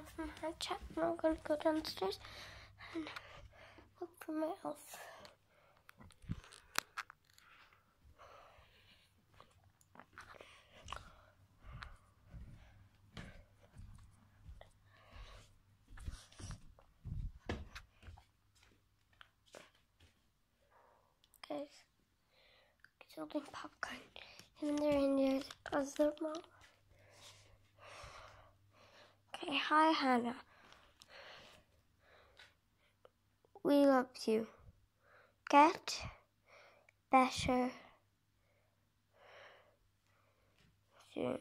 from Hanna Chat, and I'm going to go downstairs and look for my elf. Guys, he's holding popcorn, and they're in there because they're mom. Okay, hi Hannah. We love you. Get better soon.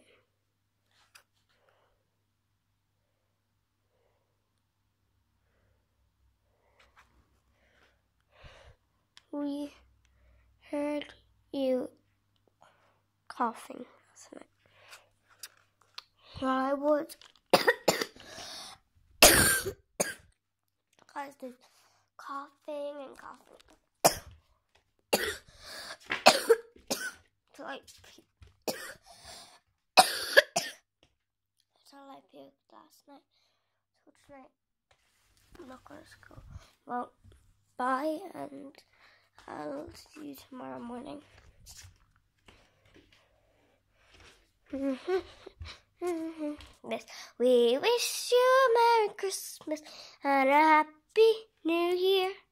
We heard you coughing last night. While I was guys, there's coughing and coughing. So I puked last night. So tonight I'm not gonna school. Well, bye, and I'll see you tomorrow morning. Yes, we wish you a Merry Christmas and a Happy New Year.